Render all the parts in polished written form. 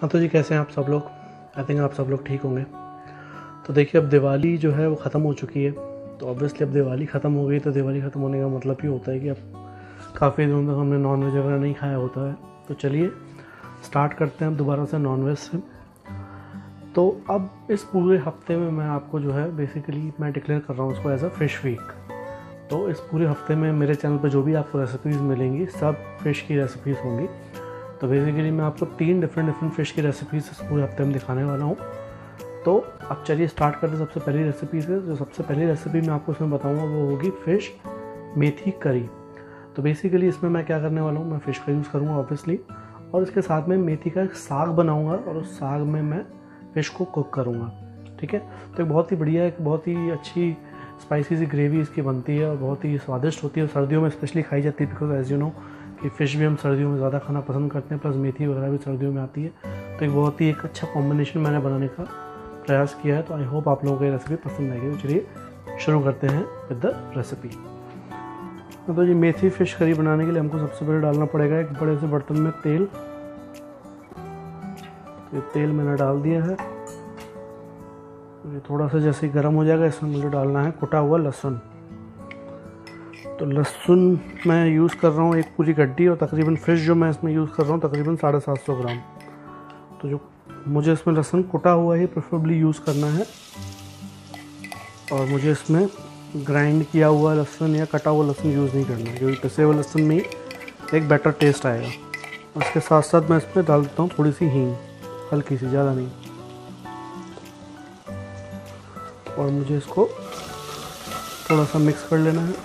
हाँ तो जी, कैसे हैं आप सब लोग। आई थिंक आप सब लोग ठीक होंगे। तो देखिए, अब दिवाली जो है वो ख़त्म हो चुकी है। तो ऑब्वियसली अब दिवाली ख़त्म हो गई, तो दिवाली ख़त्म होने का मतलब ये होता है कि अब काफ़ी दिनों तक हमने नॉन वेज वगैरह नहीं खाया होता है। तो चलिए स्टार्ट करते हैं अब दोबारा से नॉन वेज से। तो अब इस पूरे हफ्ते में मैं आपको जो है बेसिकली मैं डिक्लेयर कर रहा हूँ उसको एज अ फ़िश वीक। तो इस पूरे हफ्ते में मेरे चैनल पर जो भी आपको रेसिपीज़ मिलेंगी सब फ़िश की रेसिपीज़ होंगी। तो बेसिकली मैं आपको 3 डिफरेंट फ़िश की रेसिपीज़ इस पूरे हफ्ते में दिखाने वाला हूँ। तो अब चलिए स्टार्ट करते हैं सबसे पहली रेसिपी से। जो सबसे पहली रेसिपी मैं आपको इसमें बताऊँगा वो होगी फ़िश मेथी करी। तो बेसिकली इसमें मैं क्या करने वाला हूँ, मैं फ़िश का यूज़ करूँगा ऑब्वियसली, और इसके साथ में मेथी का एक साग बनाऊँगा और उस साग में मैं फ़िश को कुक करूँगा। ठीक है। तो एक बहुत ही बढ़िया, एक बहुत ही अच्छी स्पाइसी सी ग्रेवी इसकी बनती है और बहुत ही स्वादिष्ट होती है। सर्दियों में स्पेशली खाई जाती है, बिकॉज एज यू नो कि फ़िश भी हम सर्दियों में ज़्यादा खाना पसंद करते हैं, प्लस मेथी वगैरह भी सर्दियों में आती है। तो एक बहुत ही एक अच्छा कॉम्बिनेशन मैंने बनाने का प्रयास किया है। तो आई होप आप लोगों को ये रेसिपी पसंद आएगी। तो चलिए शुरू करते हैं विद द रेसिपी। तो ये मेथी फ़िश करी बनाने के लिए हमको सबसे पहले डालना पड़ेगा एक बड़े से बर्तन में तेल। तो ये तेल मैंने डाल दिया है। ये थोड़ा सा जैसे ही गर्म हो जाएगा इसमें मुझे डालना है कुटा हुआ लहसुन। तो लहसुन मैं यूज़ कर रहा हूँ एक पूरी गड्डी, और तकरीबन फ़िश जो मैं इसमें यूज़ कर रहा हूँ तकरीबन 750 ग्राम। तो जो मुझे इसमें लहसुन कुटा हुआ ही प्रेफरेबली यूज़ करना है, और मुझे इसमें ग्राइंड किया हुआ लहसुन या कटा हुआ लहसुन यूज़ नहीं करना है, क्योंकि पिसे हुए लहसुन में एक बेटर टेस्ट आएगा। उसके साथ साथ मैं इसमें डाल देता हूँ थोड़ी सी हींग, हल्की सी, ज़्यादा नहीं। और मुझे इसको थोड़ा सा मिक्स कर लेना है।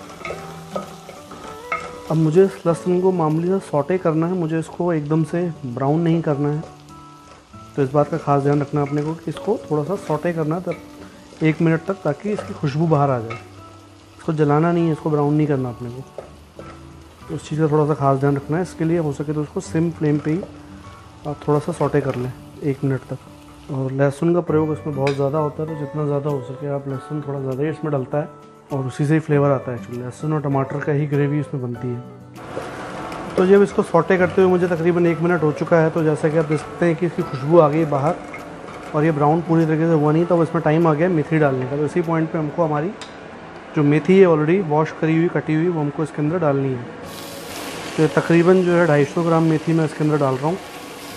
अब मुझे इस लहसुन को मामूली सा सौटे करना है, मुझे इसको एकदम से ब्राउन नहीं करना है। तो इस बात का खास ध्यान रखना है अपने को कि इसको थोड़ा सा सौटे करना है, तब 1 मिनट तक, ताकि इसकी खुशबू बाहर आ जाए। इसको जलाना नहीं है, इसको ब्राउन नहीं करना अपने को। तो उस चीज़ का थोड़ा सा खास ध्यान रखना है। इसके लिए हो सके तो उसको सिम फ्लेम पे ही आप थोड़ा सा सौटे कर लें 1 मिनट तक। और लहसुन का प्रयोग इसमें बहुत ज़्यादा होता है, तो जितना ज़्यादा हो सके आप लहसुन थोड़ा ज़्यादा ही इसमें डलता है, और उसी से ही फ्लेवर आता है। एक्चुअली लहसुन और टमाटर का ही ग्रेवी इसमें बनती है। तो जब इसको सौटे करते हुए मुझे तकरीबन 1 मिनट हो चुका है, तो जैसा कि आप देख सकते हैं कि इसकी खुशबू आ गई बाहर और ये ब्राउन पूरी तरीके से हुआ नहीं, तो इसमें टाइम आ गया मेथी डालने का। तो इसी पॉइंट पे हमको हमारी जो मेथी है ऑलरेडी वॉश करी हुई, कटी हुई, वो हमको इसके अंदर डालनी है। तो ये तकरीबन जो है 250 ग्राम मेथी मैं इसके अंदर डाल रहा हूँ।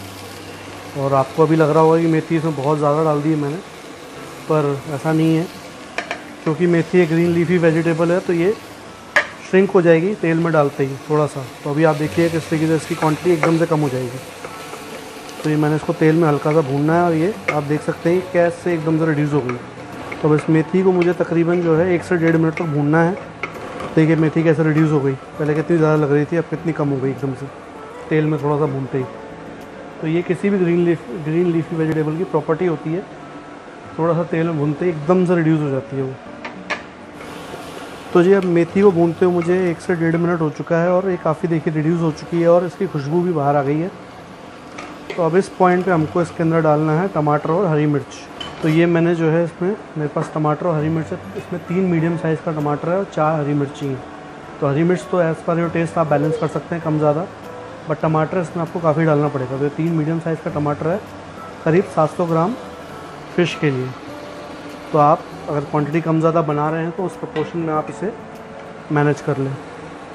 और आपको अभी लग रहा होगा कि मेथी इसमें बहुत ज़्यादा डाल दी है मैंने, पर ऐसा नहीं है, क्योंकि मेथी एक ग्रीन लीफी वेजिटेबल है, तो ये श्रिंक हो जाएगी तेल में डालते ही थोड़ा सा। तो अभी आप देखिए किस तरीके से इसकी क्वांटिटी एकदम से कम हो जाएगी। तो ये मैंने इसको तेल में हल्का सा भूनना है, और ये आप देख सकते हैं गैस से एकदम से रिड्यूस हो गई। तो अब इस मेथी को मुझे तकरीबन जो है 1 से 1.5 मिनट तक भूनना है। देखिए मेथी कैसे रिड्यूस हो गई, पहले कितनी ज़्यादा लग रही थी, अब कितनी कम हो गई एकदम से तेल में थोड़ा सा भूनते ही। तो ये किसी भी ग्रीन लीफी वेजिटेबल की प्रॉपर्टी होती है, थोड़ा सा तेल में भूनते ही एकदम से रिड्यूस हो जाती है वो। तो जी अब मेथी को भूनते हुए मुझे 1 से 1.5 मिनट हो चुका है, और ये काफ़ी देखिए रिड्यूस हो चुकी है, और इसकी खुशबू भी बाहर आ गई है। तो अब इस पॉइंट पे हमको इसके अंदर डालना है टमाटर और हरी मिर्च। तो ये मैंने जो है इसमें मेरे पास टमाटर और हरी मिर्च है, इसमें 3 मीडियम साइज़ का टमाटर है और 4 हरी मिर्ची हैं। तो हरी मिर्च तो एज़ पर योर टेस्ट आप बैलेंस कर सकते हैं कम ज़्यादा, बट टमाटर इसमें आपको काफ़ी डालना पड़ेगा। तो ये 3 मीडियम साइज़ का टमाटर है, करीब 700 ग्राम फ़िश के लिए। तो आप अगर क्वांटिटी कम ज़्यादा बना रहे हैं तो उस प्रोपोर्शन में आप इसे मैनेज कर लें।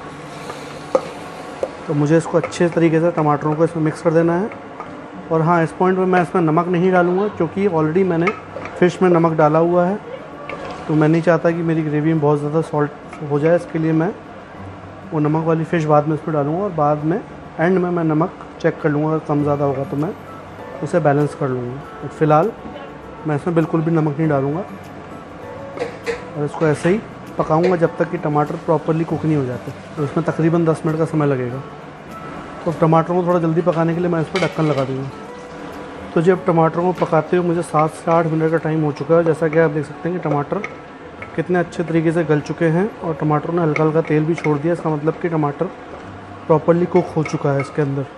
तो मुझे इसको अच्छे तरीके से टमाटरों को इसमें मिक्स कर देना है। और हाँ, इस पॉइंट पे मैं इसमें नमक नहीं डालूँगा, क्योंकि ऑलरेडी मैंने फ़िश में नमक डाला हुआ है। तो मैं नहीं चाहता कि मेरी ग्रेवी में बहुत ज़्यादा सॉल्ट हो जाए, इसके लिए मैं वो नमक वाली फ़िश बाद में इसमें डालूँगा, और बाद में एंड में मैं नमक चेक कर लूँगा। अगर कम ज़्यादा होगा तो मैं उसे बैलेंस कर लूँगा। फ़िलहाल मैं इसमें बिल्कुल भी नमक नहीं डालूँगा, और इसको ऐसे ही पकाऊंगा जब तक कि टमाटर प्रॉपर्ली कुक नहीं हो जाते। तो इसमें तकरीबन 10 मिनट का समय लगेगा। तो टमाटरों को थोड़ा जल्दी पकाने के लिए मैं इस पर ढक्कन लगा दूँगा। तो जब टमाटरों को पकाते हुए मुझे 7 से 8 मिनट का टाइम हो चुका है। जैसा कि आप देख सकते हैं कि टमाटर कितने अच्छे तरीके से गल चुके हैं, और टमाटरों ने हल्का हल्का तेल भी छोड़ दिया। इसका मतलब कि टमाटर प्रॉपर्ली कुक हो चुका है इसके अंदर।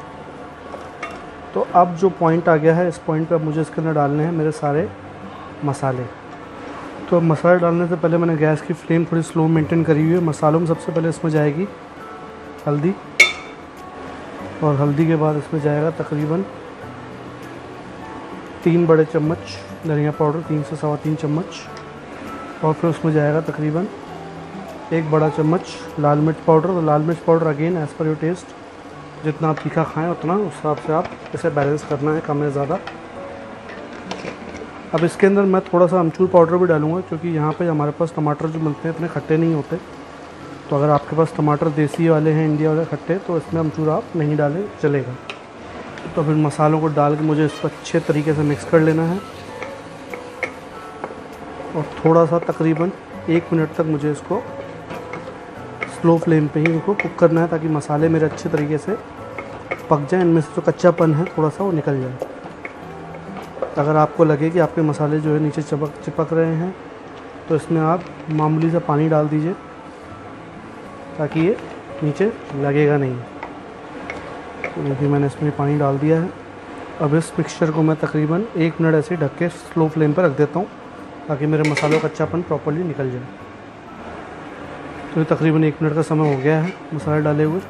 तो अब जो पॉइंट आ गया है, इस पॉइंट पे अब मुझे इसके अंदर डालने हैं मेरे सारे मसाले। तो मसाले डालने से पहले मैंने गैस की फ्लेम थोड़ी स्लो मेंटेन करी हुई है। मसालों में सबसे पहले इसमें जाएगी हल्दी, और हल्दी के बाद इसमें जाएगा तकरीबन 3 बड़े चम्मच धनिया पाउडर, 3 से 3.25 चम्मच। और फिर उसमें जाएगा तकरीबन 1 बड़ा चम्मच लाल मिर्च पाउडर। तो लाल मिर्च powder again as per your taste, जितना आप तीखा खाएं उतना उस हिसाब से आप इसे बैलेंस करना है, कम या ज़्यादा। अब इसके अंदर मैं थोड़ा सा अमचूर पाउडर भी डालूँगा, क्योंकि यहाँ पे हमारे पास टमाटर जो मिलते हैं इतने खट्टे नहीं होते। तो अगर आपके पास टमाटर देसी वाले हैं, इंडिया वाले खट्टे, तो इसमें अमचूर आप नहीं डालें, चलेगा। तो फिर मसालों को डाल के मुझे इसको अच्छे तरीके से मिक्स कर लेना है और थोड़ा सा तकरीबन 1 मिनट तक मुझे इसको स्लो फ्लेम पे ही इनको कुक करना है, ताकि मसाले मेरे अच्छे तरीके से पक जाएं, इनमें से जो कच्चापन है थोड़ा सा वो निकल जाए। अगर आपको लगे कि आपके मसाले जो है नीचे चिपक रहे हैं, तो इसमें आप मामूली सा पानी डाल दीजिए, ताकि ये नीचे लगेगा नहीं। तो देखिए मैंने इसमें पानी डाल दिया है। अब इस मिक्सचर को मैं तकरीबन 1 मिनट ऐसे ढक के स्लो फ्लेम पर रख देता हूँ, ताकि मेरे मसालों का कच्चापन प्रॉपर्ली निकल जाए। तो ये तकरीबन 1 मिनट का समय हो गया है मसाले डाले हुए।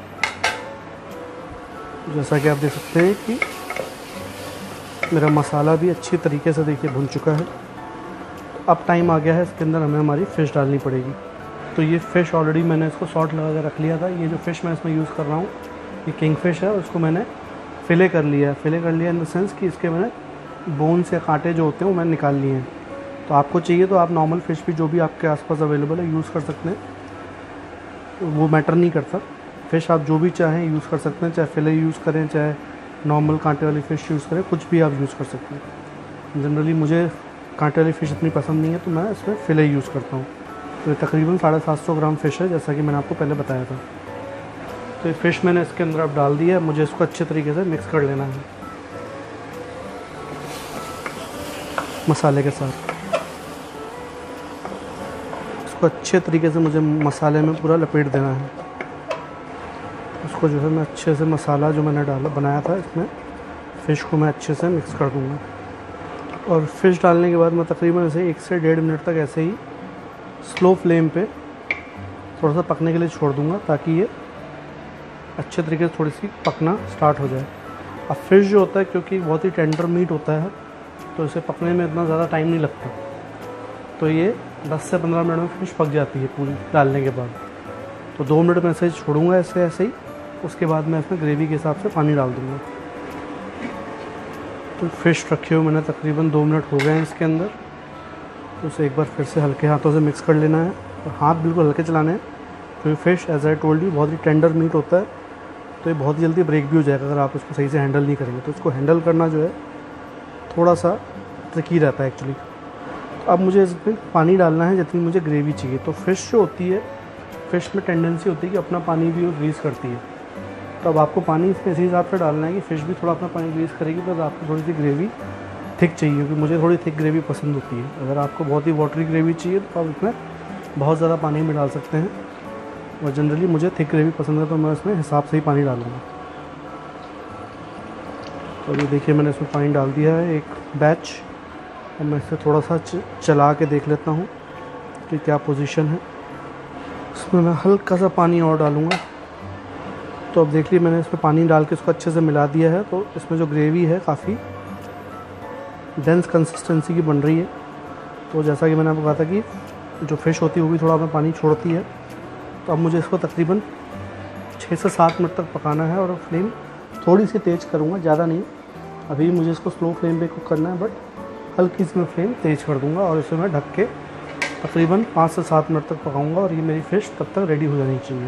जैसा कि आप देख सकते हैं कि मेरा मसाला भी अच्छी तरीके से देखिए भुन चुका है। अब टाइम आ गया है, इसके अंदर हमें हमारी फ़िश डालनी पड़ेगी। तो ये फ़िश ऑलरेडी मैंने इसको सॉल्ट लगा के रख लिया था। ये जो फ़िश मैं इसमें यूज़ कर रहा हूँ, ये किंग फ़िश है, उसको मैंने फ़िले कर लिया है। फ़िले कर लिया इन द सेंस कि इसके मैंने बोन्स या कांटे जो होते हैं वो मैंने निकाल लिए हैं। तो आपको चाहिए तो आप नॉर्मल फ़िश भी जो भी आपके आसपास अवेलेबल है यूज़ कर सकते हैं, वो मैटर नहीं करता। फ़िश आप जो भी चाहें यूज़ कर सकते हैं, चाहे फ़िले यूज़ करें, चाहे नॉर्मल कांटे वाली फ़िश यूज़ करें, कुछ भी आप यूज़ कर सकते हैं। जनरली मुझे कांटे वाली फ़िश इतनी पसंद नहीं है, तो मैं इसमें फ़िले यूज़ करता हूँ। तो ये तकरीबन 750 ग्राम फ़िश है, जैसा कि मैंने आपको पहले बताया था। तो ये फ़िश मैंने इसके अंदर अब डाल दिया है। मुझे इसको अच्छे तरीके से मिक्स कर लेना है मसाले के साथ। इसको अच्छे तरीके से मुझे मसाले में पूरा लपेट देना है। उसको जो है मैं अच्छे से मसाला जो मैंने बनाया था इसमें फ़िश को मैं अच्छे से मिक्स कर दूँगा। और फ़िश डालने के बाद मैं तकरीबन इसे 1 से 1.5 मिनट तक ऐसे ही स्लो फ्लेम पे थोड़ा सा पकने के लिए छोड़ दूँगा, ताकि ये अच्छे तरीके से थोड़ी सी पकना स्टार्ट हो जाए। अब फ़िश जो होता है, क्योंकि बहुत ही टेंडर मीट होता है, तो इसे पकने में इतना ज़्यादा टाइम नहीं लगता। तो ये 10 से 15 मिनट में फ़िश पक जाती है पूरी डालने के बाद। तो 2 मिनट में ऐसे ही छोड़ूंगा ऐसे ही। उसके बाद मैं इसमें ग्रेवी के हिसाब से पानी डाल दूँगा। तो फ़िश रखे हुए मैंने तकरीबन 2 मिनट हो गए हैं इसके अंदर। तो उसे एक बार फिर से हल्के हाथों से मिक्स कर लेना है, और हाथ बिल्कुल हल्के चलाने हैं, क्योंकि fish as I told you बहुत ही टेंडर मीट होता है। तो ये बहुत जल्दी ब्रेक भी हो जाएगा अगर आप इसको सही से हैंडल नहीं करेंगे। तो इसको हैंडल करना जो है थोड़ा सा ट्रिकी रहता है एक्चुअली। तो अब मुझे इसमें पानी डालना है जितनी मुझे ग्रेवी चाहिए। तो फ़िश जो होती है, फ़िश में टेंडेंसी होती है कि अपना पानी भी वो रिलीज़ करती है। तो अब आपको पानी इसमें इसी हिसाब से डालना है कि फ़िश भी थोड़ा अपना पानी रिलीज़ करेगी, बस आपको थोड़ी सी ग्रेवी थिक चाहिए, क्योंकि मुझे थोड़ी थिक ग्रेवी पसंद होती है। अगर आपको बहुत ही वाटरी ग्रेवी चाहिए तो आप इसमें बहुत ज़्यादा पानी में डाल सकते हैं, और जनरली मुझे थिक ग्रेवी पसंद है, तो मैं इसमें हिसाब से ही पानी डालूँगा। तो ये देखिए मैंने इसमें पानी डाल दिया है एक बैच। और मैं इसे थोड़ा सा चला के देख लेता हूँ कि क्या पोजीशन है। इसमें मैं हल्का सा पानी और डालूँगा। तो अब देख लीजिए मैंने इसमें पानी डाल के इसको अच्छे से मिला दिया है। तो इसमें जो ग्रेवी है काफ़ी डेंस कंसिस्टेंसी की बन रही है। तो जैसा कि मैंने आपको कहा था कि जो फ़िश होती है वो भी थोड़ा अपना पानी छोड़ती है। तो अब मुझे इसको तकरीबन 6 से 7 मिनट तक पकाना है, और फ्लेम थोड़ी सी तेज़ करूँगा, ज़्यादा नहीं। अभी मुझे इसको स्लो फ्लेम पे कुक करना है, बट हल्की सी मैं फ्लेम तेज़ कर दूँगा, और इसे मैं ढक के तकरीबन 5 से 7 मिनट तक पकाऊँगा। और ये मेरी फ़िश तब तक रेडी हो जानी चाहिए।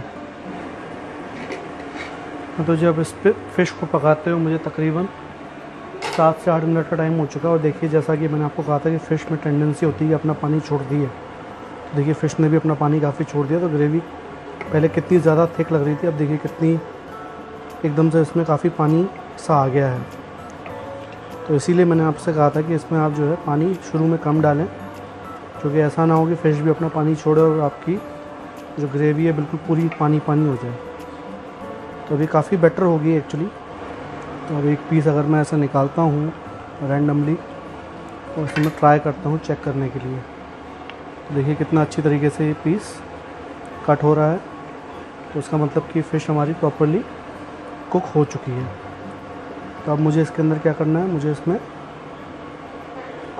तो जब इस पे फ़िश को पकाते हुए मुझे तकरीबन 7 से 8 मिनट का टाइम हो चुका है। और देखिए जैसा कि मैंने आपको कहा था कि फ़िश में टेंडेंसी होती है अपना पानी छोड़ती है। तो देखिए फ़िश ने भी अपना पानी काफ़ी छोड़ दिया। तो ग्रेवी पहले कितनी ज़्यादा थिक लग रही थी, अब देखिए कितनी एकदम से इसमें काफ़ी पानी सा आ गया है। तो इसीलिए मैंने आपसे कहा था कि इसमें आप जो है पानी शुरू में कम डालें, क्योंकि ऐसा ना हो कि फ़िश भी अपना पानी छोड़े और आपकी जो ग्रेवी है बिल्कुल पूरी पानी पानी हो जाए। तो अभी काफ़ी बेटर होगी एक्चुअली। तो अब एक पीस अगर मैं ऐसा निकालता हूँ रैंडमली, और इसे मैं ट्राई करता हूँ चेक करने के लिए। तो देखिए कितना अच्छी तरीके से ये पीस कट हो रहा है। तो उसका मतलब कि फ़िश हमारी प्रॉपर्ली कुक हो चुकी है। तो अब मुझे इसके अंदर क्या करना है, मुझे इसमें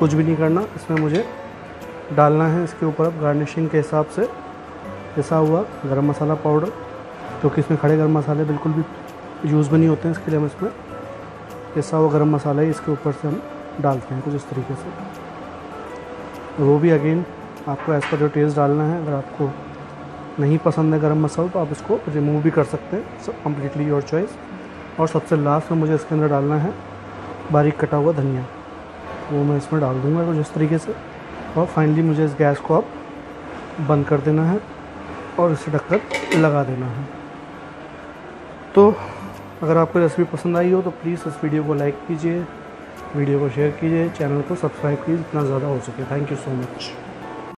कुछ भी नहीं करना। इसमें मुझे डालना है इसके ऊपर अब गार्निशिंग के हिसाब से पिसा हुआ गरम मसाला पाउडर, क्योंकि इसमें खड़े गरम मसाले बिल्कुल भी यूज़ भी नहीं होते हैं, इसके लिए हम इसमें पिसा हुआ गरम मसाला ही इसके ऊपर से हम डालते हैं कुछ इस तरीके से। वो भी अगेन आपको एज़ पर जो टेस्ट डालना है। अगर आपको नहीं पसंद है गरम मसाला तो आप इसको रिमूव भी कर सकते हैं, सब कम्प्लीटली योर चॉइस। और सबसे लास्ट में मुझे इसके अंदर डालना है बारीक कटा हुआ धनिया, वो मैं इसमें डाल दूँगा कुछ इस तरीके से। और फाइनली मुझे इस गैस को अब बंद कर देना है और इसे ढककर लगा देना है। तो अगर आपको रेसिपी पसंद आई हो तो प्लीज़ इस वीडियो को लाइक कीजिए, वीडियो को शेयर कीजिए, चैनल को सब्सक्राइब कीजिए जितना ज़्यादा हो सके। Thank you so much.